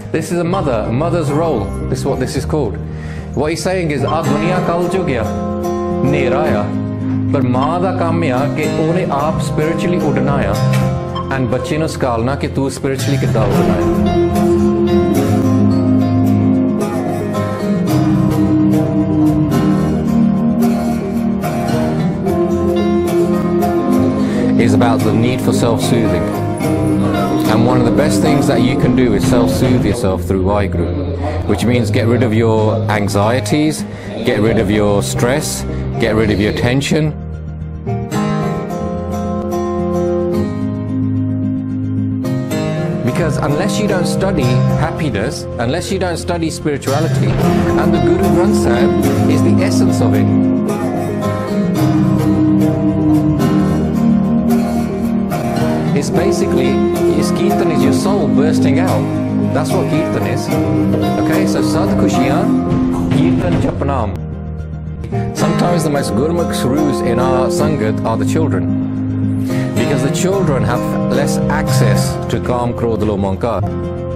This is a mother's role. This is what this is called. What he's saying is, आ दुनिया कल जो गया, नेरा आया, पर माँ दा काम है कि उन्हें आप spiritually उड़ना है, and बच्चे नू सिखालना कि तू spiritually कितना उड़ना है. Is about the need for self-soothing. And one of the best things that you can do is self-soothe yourself through Waheguru, which means get rid of your anxieties, get rid of your stress, get rid of your tension. Because unless you don't study happiness, unless you don't study spirituality, and the Guru Granth Sahib is the essence of it. It's basically, his Kirtan is your soul bursting out. That's what Kirtan is. Okay, so Sad Khushiyan, Kirtan Japnam. Sometimes the most Gurmukh Surus in our Sangat are the children. Because the children have less access to Kam, Krodh, Lo, Mankar.